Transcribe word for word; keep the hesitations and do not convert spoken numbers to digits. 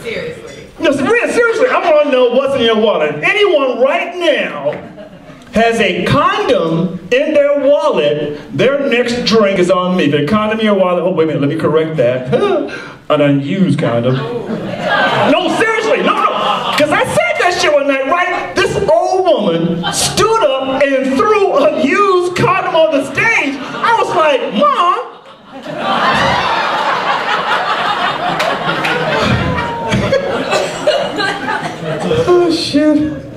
Seriously. No, seriously, I want to know what's in your wallet. Anyone right now has a condom in their wallet, their next drink is on me. The condom in your wallet, oh wait a minute, let me correct that. An unused condom. No, seriously, no, no. Because I said that shit one night, right? This old woman stood up and threw a used condom on the stage. I was like, Mom. Oh shit.